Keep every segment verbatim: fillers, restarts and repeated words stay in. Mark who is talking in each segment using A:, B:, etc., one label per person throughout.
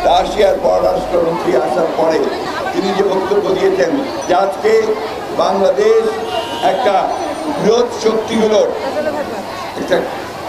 A: রাশিয়ার পররাষ্ট্রমন্ত্রী আসার পরে তিনি যে বক্তব্য দিয়েছেন যে আজকে বাংলাদেশ একটা বৃহৎ শক্তিগুলোর একটা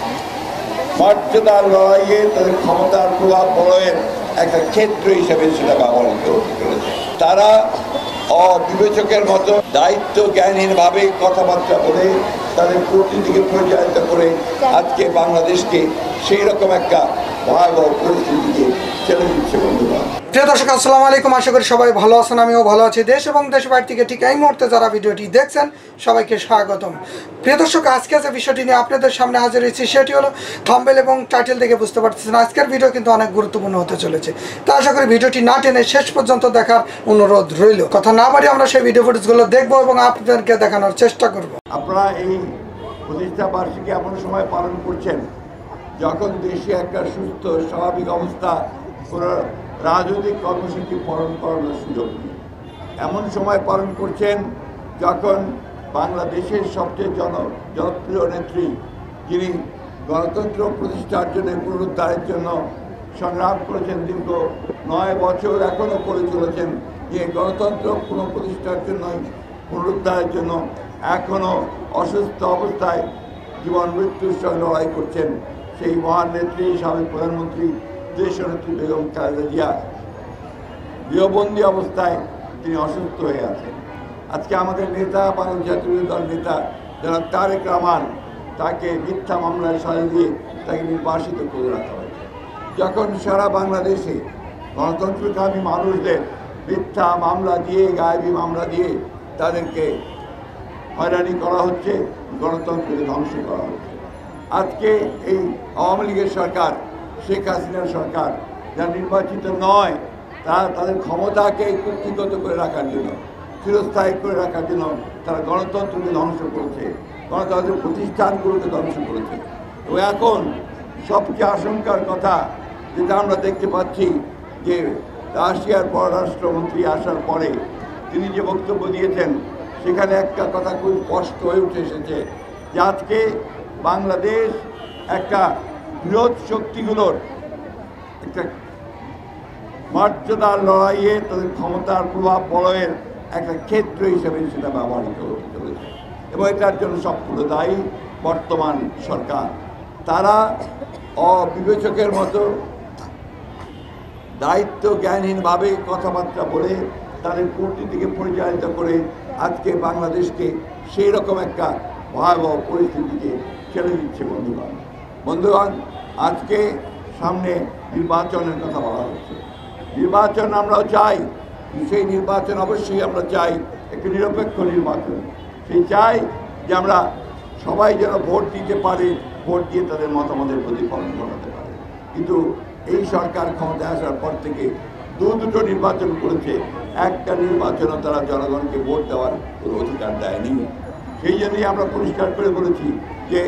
A: মর্যাদার লড়াইয়ে তাদের ক্ষমতার প্রভাব বলয়ের একটা ক্ষেত্র হিসেবে সেটা ব্যবহৃত হতে চলেছে। তারা অবিবেচকের মতো দায়িত্ব জ্ঞানহীনভাবে কথাবার্তা বলে তাদের প্রকৃতিকে পরিচালিত করে আজকে বাংলাদেশকে সেই রকম একটা ভয়াবহ পরিস্থিতিকে ছেড়ে দিচ্ছে। বন্ধুরা,
B: প্রিয় দর্শক, আসসালামু আলাইকুম। আশা করি সবাই ভালো আছেন, আমিও ভালো আছি। দেশ এবং দেশের বাইরে থেকে ঠিক এই মুহূর্তে যারা ভিডিওটি দেখছেন সবাইকে স্বাগতম। প্রিয় দর্শক, আজকে যে বিষয়টি নিয়ে আপনাদের সামনে হাজির হয়েছি সেটি হলো থাম্বনেল এবং টাইটেল দেখে বুঝতে পারতেছেন আজকের ভিডিও কিন্তু অনেক গুরুত্বপূর্ণ হতে চলেছে। তো আশা করি ভিডিওটি না টেনে শেষ পর্যন্ত দেখার অনুরোধ রইল। কথা না বাড়িয়ে আমরা সেই ভিডিও ফুটেজগুলো দেখবো এবং আপনাদেরকে দেখানোর চেষ্টা করব।
A: আপনারা এই প্রতিষ্ঠা বার্ষিকী এমন সময় পালন করছেন যখন দেশে একটা সুস্থ স্বাভাবিক অবস্থা কোনো রাজনৈতিক কর্মসূচি পালন করানোর সুযোগ নেই। এমন সময় পালন করছেন যখন বাংলাদেশের সবচেয়ে জন জনপ্রিয় নেত্রী, যিনি গণতন্ত্র প্রতিষ্ঠার জন্য পুনরুদ্ধারের জন্য সংগ্রাম করেছেন দীর্ঘ নয় বছর, এখনও করে চলেছেন, যে গণতন্ত্র পুনঃপ্রতিষ্ঠার জন্য পুনরুদ্ধারের জন্য এখনও অসুস্থ অবস্থায় জীবন মৃত্যুর সঙ্গে লড়াই করছেন সেই মহান নেত্রী, সাবেক প্রধানমন্ত্রী দেশনেত্রী বেগম খালেদা জিয়া গৃহবন্দী অবস্থায় তিনি অসুস্থ হয়ে আছেন। আজকে আমাদের নেতা, বাংলাদেশ জাতীয় দল নেতা যারা তারেক রহমান, তাকে মিথ্যা মামলায় সাজা দিয়ে তাকে নির্বাসিত করে রাখা হয়েছে। যখন সারা বাংলাদেশে গণতন্ত্রকামী মানুষদের মিথ্যা মামলা দিয়ে, গায়েবী মামলা দিয়ে তাদেরকে হয়রানি করা হচ্ছে, গণতন্ত্রকে ধ্বংস করা হচ্ছে। আজকে এই আওয়ামী লীগের সরকার, শেখ হাসিনার সরকার, যারা নির্বাচিত নয়, তারা তাদের ক্ষমতাকে কুক্ষিগত করে রাখার জন্য, চিরস্থায়ী করে রাখার জন্য তারা গণতন্ত্রকে ধ্বংস করেছে, গণতন্ত্রের প্রতিষ্ঠানগুলোকে ধ্বংস করেছে। তো এখন সবচেয়ে আশঙ্কার কথা যেটা আমরা দেখতে পাচ্ছি যে রাশিয়ার পররাষ্ট্রমন্ত্রী আসার পরে তিনি যে বক্তব্য দিয়েছেন সেখানে একটা কথা খুব স্পষ্ট হয়ে উঠে এসেছে যে আজকে বাংলাদেশ একটা বৃহৎ শক্তিগুলোর একটা মর্যাদার লড়াইয়ে তাদের ক্ষমতার প্রভাব বলয়ের একটা ক্ষেত্র হিসেবে সেটা ব্যবহৃত হতে চলেছে এবং এটার জন্য সবগুলো দায়ী বর্তমান সরকার। তারা অবিবেচকের মতো দায়িত্ব জ্ঞানহীনভাবে কথাবার্তা বলে তাদের কূটনীতিকে পরিচালিত করে আজকে বাংলাদেশকে সেই রকম একটা ভয়াবহ পরিস্থিতিকে ছেড়ে দিচ্ছে। বন্ধুগণ বন্ধুগণ আজকে সামনে নির্বাচনের কথা বলা হচ্ছে। নির্বাচন আমরাও চাই, সেই নির্বাচন অবশ্যই আমরা চাই একটি নিরপেক্ষ নির্বাচন। সেই চাই যে আমরা সবাই যেন ভোট দিতে পারে, ভোট দিয়ে তাদের মতামতের প্রতিফলন ঘটাতে পারে। কিন্তু এই সরকার ক্ষমতায় আসার পর থেকে দু দুটো নির্বাচন করেছে, একটা নির্বাচনও তারা জনগণকে ভোট দেওয়ার কোনো অধিকার দেয়নি। সেই জন্যই আমরা পরিষ্কার করে বলেছি যে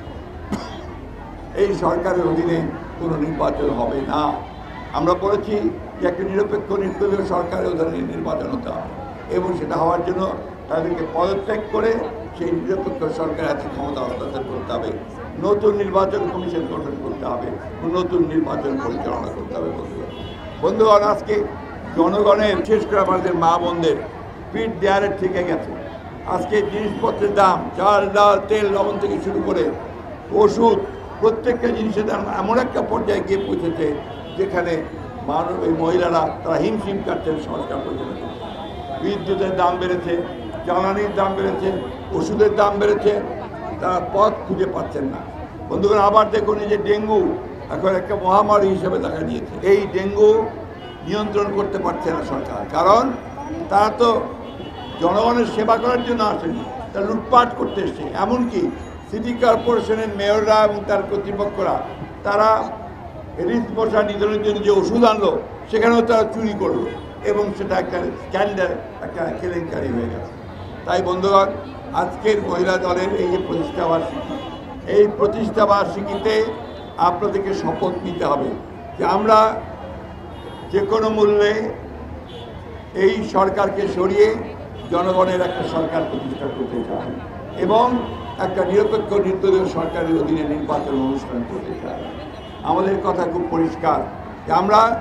A: এই সরকারের অধীনে কোনো নির্বাচন হবে না। আমরা বলেছি যে একটা নিরপেক্ষ নির্দলীয় সরকারের অধীনে নির্বাচন হতে হবে এবং সেটা হওয়ার জন্য তাদেরকে পদত্যাগ করে সেই নিরপেক্ষ সরকার হাতে ক্ষমতা হস্তান্তর করতে হবে, নতুন নির্বাচন কমিশন গঠন করতে হবে, নতুন নির্বাচন পরিচালনা করতে হবে। বন্ধুগণ বন্ধুগণ আজকে জনগণের, বিশেষ করে আমাদের মা বোনদের পিঠ দেয়ালে ঠেকে গেছে। আজকে জিনিসপত্রের দাম, চাল, ডাল, তেল, লবণ থেকে শুরু করে ওষুধ, প্রত্যেকটা জিনিসের দাম এমন একটা পর্যায়ে গিয়ে পৌঁছেছে যেখানে মানব এই মহিলারা তারা হিমশিম কাটছেন সংস্কার পরিচালনা করছে। বিদ্যুতের দাম বেড়েছে, জ্বালানির দাম বেড়েছে, ওষুধের দাম বেড়েছে, তারা পথ খুঁজে পাচ্ছেন না। বন্ধুগণ আবার দেখুন, এই যে ডেঙ্গু এখন একটা মহামারী হিসেবে দেখা দিয়েছে। এই ডেঙ্গু নিয়ন্ত্রণ করতে পারছে না সরকার, কারণ তারা তো জনগণের সেবা করার জন্য আসেনি, তারা লুটপাট করতে এসছে। এমনকি সিটি কর্পোরেশনের মেয়ররা এবং তার কর্তৃপক্ষরা তারা রিস্ক বসা নিধনের জন্য যে ওষুধ আনলো সেখানেও তারা চুরি করলো এবং সেটা একটা স্ক্যান্ডাল, একটা কেলেঙ্কারি হয়ে গেছে। তাই বন্ধুগণ আজকের মহিলা দলের এই যে প্রতিষ্ঠা বার্ষিকী, এই প্রতিষ্ঠা বার্ষিকীতে আপনাদেরকে শপথ নিতে হবে যে আমরা যে কোনো মূল্যে এই সরকারকে সরিয়ে জনগণের একটা সরকার প্রতিষ্ঠা করতে চাই এবং একটা নিরপেক্ষ নির্দলীয় সরকারের অধীনে নির্বাচন অনুষ্ঠান করতে চাই। আমাদের কথা খুব পরিষ্কার যে আমরা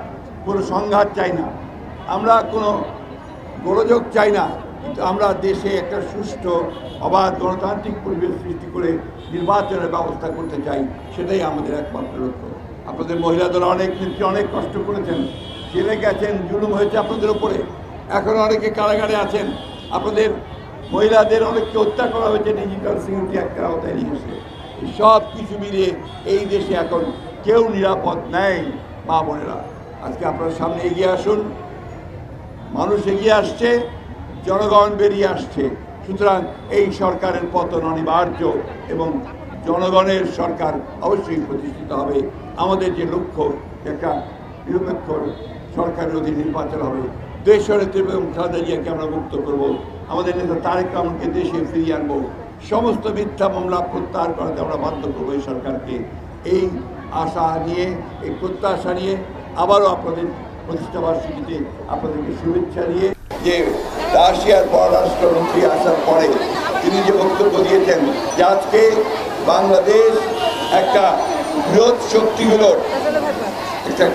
A: কোনো সংঘাত চাই না, আমরা কোনো গোলযোগ চাই না, কিন্তু আমরা দেশে একটা সুষ্ঠু অবাধ গণতান্ত্রিক পরিবেশ সৃষ্টি করে নির্বাচনের ব্যবস্থা করতে চাই। সেটাই আমাদের একমাত্র লক্ষ্য। আপনাদের মহিলা দল অনেক নেত্রী অনেক কষ্ট করেছেন, জেলে গেছেন, জুলুম হয়েছে আপনাদের উপরে, এখন অনেকে কারাগারে আছেন। আপনাদের মহিলাদের অনেককে হত্যা করা হয়েছে ডিজিটাল সিকিউরিটি একটা আওতায় নিয়ে এসে। সব কিছু মিলিয়ে এই দেশে এখন কেউ নিরাপদ নেই। মা বোনেরা, আজকে আপনার সামনে এগিয়ে আসুন। মানুষ এগিয়ে আসছে, জনগণ বেরিয়ে আসছে। সুতরাং এই সরকারের পতন অনিবার্য এবং জনগণের সরকার অবশ্যই প্রতিষ্ঠিত হবে। আমাদের যে লক্ষ্য, একটা নিরপেক্ষ সরকারের অধীনে নির্বাচন হবে, দেশনেত্রী এবং খালেদা জিয়াকে আমরা মুক্ত করব, আমাদের নেতা তারেক রহমানকে দেশে ফিরিয়ে আনবো, সমস্ত মিথ্যা মামলা প্রত্যাহার করাতে আমরা বাধ্য করবো এই সরকারকে। এই আশা নিয়ে, এই প্রত্যাশা নিয়ে আবারও আপনাদের প্রতিষ্ঠা বার্ষিকীতে আপনাদেরকে শুভেচ্ছা নিয়ে, যে রাশিয়ার পররাষ্ট্রমন্ত্রী আসার পরে তিনি যে বক্তব্য দিয়েছেন যে আজকে বাংলাদেশ একটা বৃহৎ শক্তিগুলোর একটা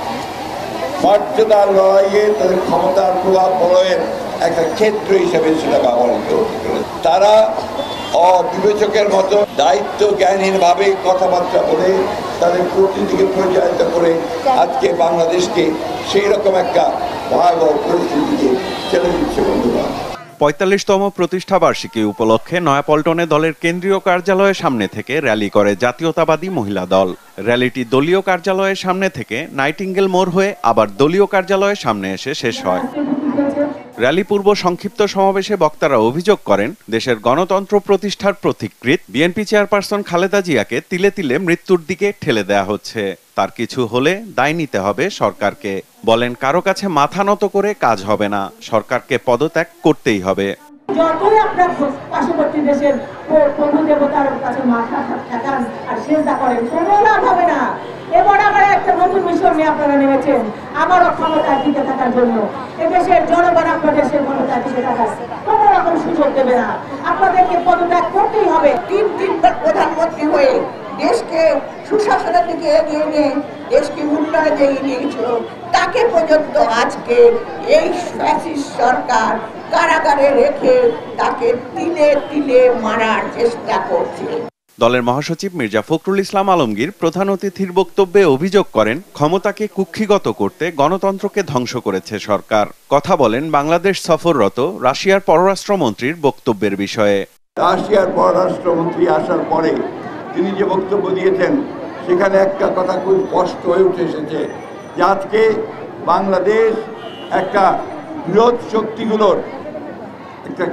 A: মর্যাদার লড়াইয়ে তাদের ক্ষমতার প্রভাব বলয়ের একটা ক্ষেত্র হিসেবে সেটা ব্যবহৃত হতে। তারা অবিবেচকের মতো দায়িত্ব জ্ঞানহীনভাবে কথাবার্তা বলে তাদের প্রতিনিধিকে পরিচালিত করে আজকে বাংলাদেশকে সেই রকম একটা ভয়াবহ পরিস্থিতিকে ছেড়ে দিচ্ছে। বন্ধুরা,
C: পঁয়তাল্লিশতম প্রতিষ্ঠা বার্ষিকী উপলক্ষে নয়াপল্টনে দলের কেন্দ্রীয় কার্যালয়ের সামনে থেকে র্যালি করে জাতীয়তাবাদী মহিলা দল। র্যালিটি দলীয় কার্যালয়ের সামনে থেকে নাইটিঙ্গেল মোড় হয়ে আবার দলীয় কার্যালয়ের সামনে এসে শেষ হয়। র্যালি পূর্ব সংক্ষিপ্ত সমাবেশে বক্তারা অভিযোগ করেন, দেশের গণতন্ত্র প্রতিষ্ঠার প্রতিকৃত বিএনপি চেয়ারপারসন খালেদা জিয়াকে তিলে তিলে মৃত্যুর দিকে ঠেলে দেয়া হচ্ছে। তার কিছু হলে দায় নিতে হবে সরকারকে। বলেন, কারো কাছে মাথা নত করে কাজ হবে না, সরকারকে পদত্যাগ করতেই হবে।
D: যতই আপনার পার্শ্ববর্তী দেশের প্রভু দেবতার কাছে মাথা ঠেকান আর সেজদা করেন, কোনো লাভ হবে না। এবার আবার একটা নতুন মিশন নিয়ে আপনারা নেমেছেন, আবারও ক্ষমতার দিকে থাকার জন্য। এদেশের জনগণ আপনাদের সেই ক্ষমতার দিকে থাকার কোনো রকম সুযোগ দেবে না, আপনাদেরকে পদত্যাগ করতেই হবে।
E: তিন তিনবার প্রধানমন্ত্রী হয়ে দেশকে সুশাসনের দিকে এগিয়ে নিয়ে দেশকে উন্নয়নে এগিয়ে নিয়েছিল, তাকে পর্যন্ত আজকে এই ফ্যাসিস্ট সরকার কারাগারে রেখে তাকে তিলে তিলে মারার চেষ্টা করছে।
C: দলের মহাসচিব মির্জা ফখরুল ইসলাম আলমগীর প্রধান অতিথির বক্তব্যে অভিযোগ করেন, ক্ষমতাকে কুক্ষিগত করতে গণতন্ত্রকে ধ্বংস করেছে সরকার। কথা বলেন বাংলাদেশ সফররত রাশিয়ার পররাষ্ট্রমন্ত্রীর বক্তব্যের বিষয়ে।
A: রাশিয়ার পররাষ্ট্রমন্ত্রী আসার পরে তিনি যে বক্তব্য দিয়েছেন সেখানে একটা কথা খুব স্পষ্ট হয়ে উঠে এসেছে যে আজকে বাংলাদেশ একটা বৃহৎ শক্তিগুলোর একটা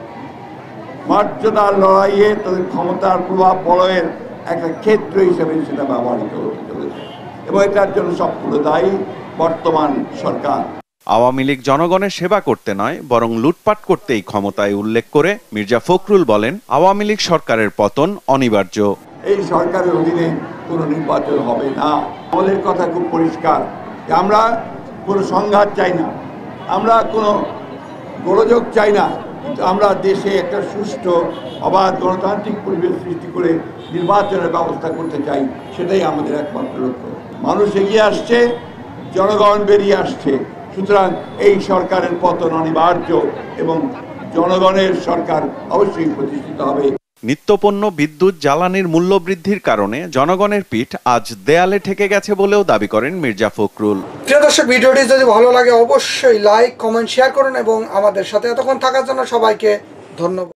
A: মর্যাদার লড়াইয়ে তাদের ক্ষমতার প্রভাব বলয়ের একটা ক্ষেত্র হিসেবে সেটা ব্যবহৃত হতে চলেছে এবং এটার জন্য সবগুলো দায়ী বর্তমান সরকার।
C: আওয়ামী লীগ জনগণের সেবা করতে নয়, বরং লুটপাট করতেই ক্ষমতায় উল্লেখ করে মির্জা ফখরুল বলেন, আওয়ামী লীগ সরকারের পতন অনিবার্য।
A: এই সরকারের অধীনে কোনো নির্বাচন হবে না। আমাদের কথা খুব পরিষ্কার যে আমরা কোনো সংঘাত চাই না, আমরা কোনো গোলযোগ চাই না, কিন্তু আমরা দেশে একটা সুষ্ঠু অবাধ গণতান্ত্রিক পরিবেশ সৃষ্টি করে নির্বাচনের ব্যবস্থা করতে চাই। সেটাই আমাদের একমাত্র লক্ষ্য। মানুষ এগিয়ে আসছে, জনগণ বেরিয়ে আসছে। সুতরাং এই সরকারের পতন অনিবার্য এবং জনগণের সরকার অবশ্যই প্রতিষ্ঠিত হবে।
C: নিত্যপণ্য বিদ্যুৎ জ্বালানির মূল্য বৃদ্ধির কারণে জনগণের পিঠ আজ দেয়ালে ঠেকে গেছে বলেও দাবি করেন মির্জা ফখরুল।
B: প্রিয় দর্শক, ভিডিওটি যদি ভালো লাগে অবশ্যই লাইক, কমেন্ট, শেয়ার করুন এবং আমাদের সাথে এতক্ষণ থাকার জন্য সবাইকে ধন্যবাদ।